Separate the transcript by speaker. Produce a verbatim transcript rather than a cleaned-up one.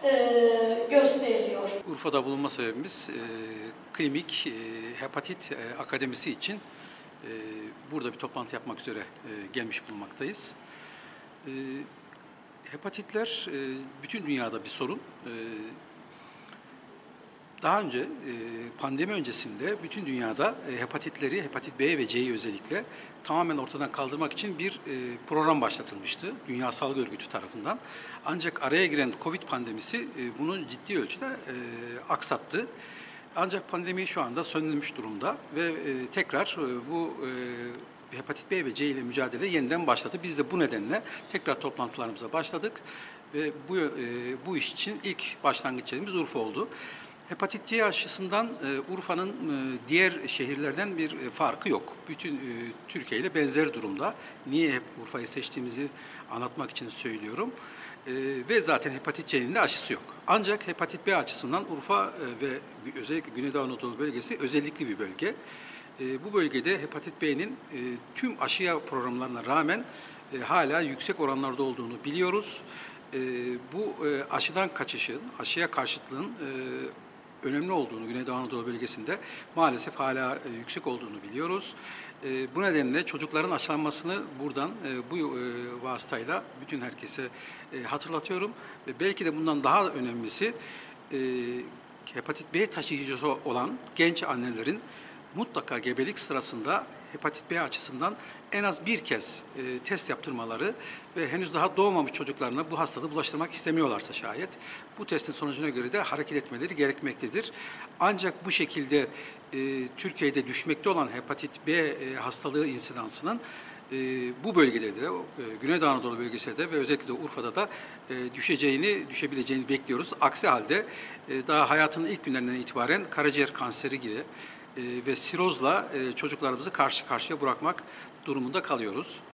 Speaker 1: e, gösteriliyor.
Speaker 2: Urfa'da bulunma sebebimiz e, klinik e, hepatit e, akademisi için e, burada bir toplantı yapmak üzere e, gelmiş bulunmaktayız. E, hepatitler e, bütün dünyada bir sorun. E, Daha önce e, pandemi öncesinde bütün dünyada e, hepatitleri, hepatit B ve C'yi özellikle tamamen ortadan kaldırmak için bir e, program başlatılmıştı Dünya Sağlık Örgütü tarafından. Ancak araya giren Covid pandemisi e, bunu ciddi ölçüde e, aksattı. Ancak pandemi şu anda sönülmüş durumda ve e, tekrar e, bu e, hepatit B ve C ile mücadele yeniden başladı. Biz de bu nedenle tekrar toplantılarımıza başladık ve bu e, bu iş için ilk başlangıç yerimiz Urfa oldu. Hepatit C aşısından e, Urfa'nın e, diğer şehirlerden bir e, farkı yok. Bütün e, Türkiye ile benzer durumda. Niye hep Urfa'yı seçtiğimizi anlatmak için söylüyorum. E, ve zaten hepatit C'nin de aşısı yok. Ancak hepatit B açısından Urfa e, ve özellikle Güneydoğu Anadolu bölgesi özellikli bir bölge. E, bu bölgede hepatit B'nin e, tüm aşıya programlarına rağmen e, hala yüksek oranlarda olduğunu biliyoruz. E, bu e, aşıdan kaçışın, aşıya karşıtlığın e, önemli olduğunu Güneydoğu Anadolu bölgesinde maalesef hala e, yüksek olduğunu biliyoruz. E, bu nedenle çocukların aşılanmasını buradan e, bu e, vasıtayla bütün herkese e, hatırlatıyorum. Ve belki de bundan daha önemlisi e, hepatit B taşıyıcısı olan genç annelerin mutlaka gebelik sırasında hepatit B açısından en az bir kez e, test yaptırmaları ve henüz daha doğmamış çocuklarına bu hastalığı bulaştırmak istemiyorlarsa şayet bu testin sonucuna göre de hareket etmeleri gerekmektedir. Ancak bu şekilde e, Türkiye'de düşmekte olan hepatit B e, hastalığı insidansının e, bu bölgede de, e, Güneydoğu Anadolu bölgesinde de ve özellikle de Urfa'da da e, düşeceğini, düşebileceğini bekliyoruz. Aksi halde e, daha hayatının ilk günlerinden itibaren karaciğer kanseri gibi e, ve sirozla e, çocuklarımızı karşı karşıya bırakmak durumunda kalıyoruz.